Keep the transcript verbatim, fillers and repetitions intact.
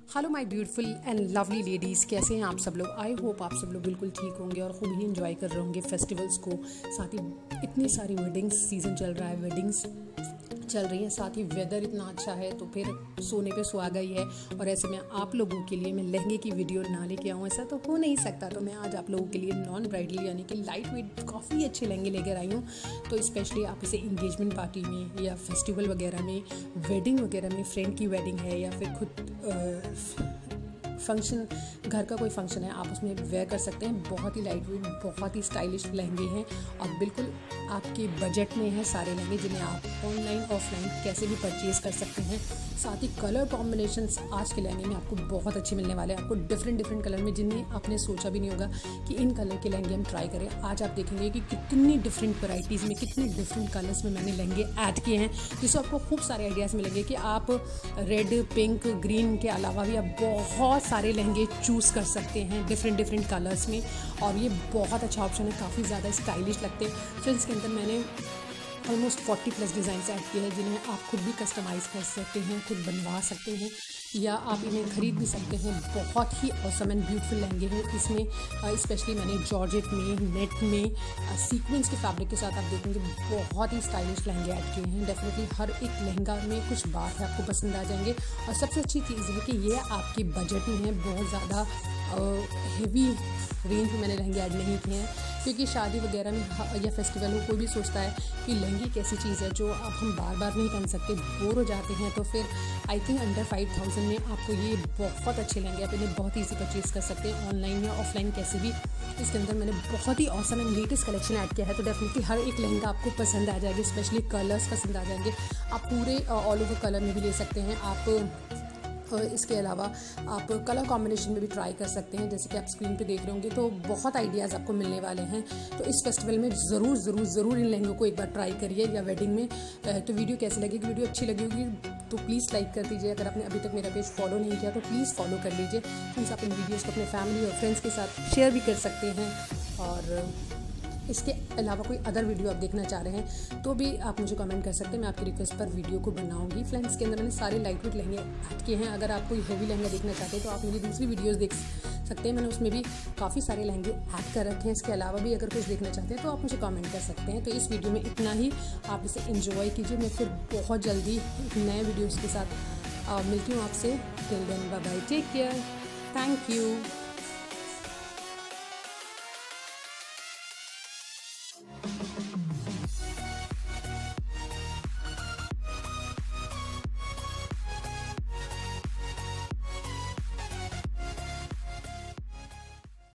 Hello my beautiful and lovely ladies, कैसे हैं आप सब लोग। आई होप आप सब लोग बिल्कुल ठीक होंगे और खूब ही इंजॉय कर रहे होंगे फेस्टिवल्स को। साथ ही इतनी सारी वेडिंग्स सीज़न चल रहा है, वेडिंग्स चल रही हैं, साथ ही वेदर इतना अच्छा है तो फिर सोने पे सुहागा ही है। और ऐसे में आप लोगों के लिए मैं लहंगे की वीडियो ना लेके आऊँ, ऐसा तो हो नहीं सकता। तो मैं आज आप लोगों के लिए नॉन ब्राइडल यानी कि लाइट वेट काफ़ी अच्छे लहंगे लेकर आई हूँ। तो स्पेशली आप इसे इंगेजमेंट पार्टी में या फेस्टिवल वगैरह में, वेडिंग वगैरह में, फ्रेंड की वेडिंग है या फिर खुद फंक्शन, घर का कोई फंक्शन है, आप उसमें वेयर कर सकते हैं। बहुत ही लाइट वेट, बहुत ही स्टाइलिश लहंगे हैं और बिल्कुल आपके बजट में है सारे लहंगे, जिन्हें आप ऑनलाइन ऑफलाइन कैसे भी परचेज़ कर सकते हैं। साथ ही कलर कॉम्बिनेशंस आज के लहंगे में आपको बहुत अच्छे मिलने वाले हैं, आपको डिफरेंट डिफरेंट कलर में, जिन्हें आपने सोचा भी नहीं होगा कि इन कलर के लहंगे हम ट्राई करें। आज आप देखेंगे कि कितनी डिफरेंट वैराइटीज़ में, कितने डिफरेंट कलर्स में मैंने लहंगे ऐड किए हैं, जिससे आपको खूब सारे आइडियाज़ मिलेंगे कि आप रेड, पिंक, ग्रीन के अलावा भी आप बहुत सारे लहंगे चूज़ कर सकते हैं डिफरेंट डिफरेंट कलर्स में। और ये बहुत अच्छा ऑप्शन है, काफ़ी ज़्यादा स्टाइलिश लगते हैं। फिर इसके अंदर मैंने almost forty plus design add किए हैं, जिन्हें आप खुद भी कस्टमाइज़ कर सकते हैं, खुद बनवा सकते हैं या आप इन्हें ख़रीद भी सकते हैं। बहुत ही ऑसम एंड ब्यूटीफुल लहंगे हैं। इसमें स्पेशली मैंने जॉर्जेट में, नेट में, सीक्वेंस के फैब्रिक के साथ आप देखेंगे बहुत ही स्टाइलिश लहंगे ऐड किए हैं। डेफिनेटली हर एक लहंगा में कुछ बात है, आपको पसंद आ जाएंगे। और सबसे अच्छी चीज़ है कि ये आपके बजट में है, बहुत ज़्यादा हेवी रेंज में मैंने लहंगे ऐड नहीं किए हैं, क्योंकि शादी वगैरह में या फेस्टिवल में कोई भी सोचता है कि लहंगे एक ऐसी चीज़ है जो अब हम बार बार नहीं पहन सकते, बोर हो जाते हैं। तो फिर I think under five thousand में आपको ये बहुत अच्छे लहंगे, आप इन्हें बहुत ईजी परचेज़ कर सकते हैं, ऑनलाइन या ऑफलाइन कैसे भी। इसके अंदर मैंने बहुत ही awesome and latest collection add किया है, तो डेफिनेटली हर एक लहंगा आपको पसंद आ जाएगी, स्पेशली कलर्स पसंद आ जाएंगे। आप पूरे ऑल ओवर कलर में भी ले सकते हैं। आप इसके अलावा आप कलर कॉम्बिनेशन में भी ट्राई कर सकते हैं, जैसे कि आप स्क्रीन पे देख रहे होंगे। तो बहुत आइडियाज़ आपको मिलने वाले हैं। तो इस फेस्टिवल में ज़रूर ज़रूर ज़रूर इन लहंगों को एक बार ट्राई करिए या वेडिंग में। तो वीडियो कैसी लगेगी, वीडियो अच्छी लगी होगी तो प्लीज़ लाइक कर दीजिए। अगर आपने अभी तक मेरा पेज फॉलो नहीं किया तो प्लीज़ फॉलो कर लीजिए। प्लीज़ आप इन वीडियोज़ को अपने फैमिली और फ्रेंड्स के साथ शेयर भी कर सकते हैं। और इसके अलावा कोई अदर वीडियो आप देखना चाह रहे हैं तो भी आप मुझे कमेंट कर सकते हैं, मैं आपकी रिक्वेस्ट पर वीडियो को बनाऊंगी। फ्रेंड्स, के अंदर मैंने सारे लाइट वेट लहंगे ऐड किए हैं। अगर आप कोई हेवी लहंगा देखना चाहते हैं तो आप मेरी दूसरी वीडियोस देख सकते हैं, मैंने उसमें भी काफ़ी सारे लहंगे ऐड कर रखे हैं। इसके अलावा भी अगर कुछ देखना चाहते हैं तो आप मुझे कमेंट कर सकते हैं। तो इस वीडियो में इतना ही, आप इसे एंजॉय कीजिए। मैं फिर बहुत जल्दी एक नए वीडियोज़ के साथ मिलती हूँ आपसे। Till then bye bye, take care, thank you.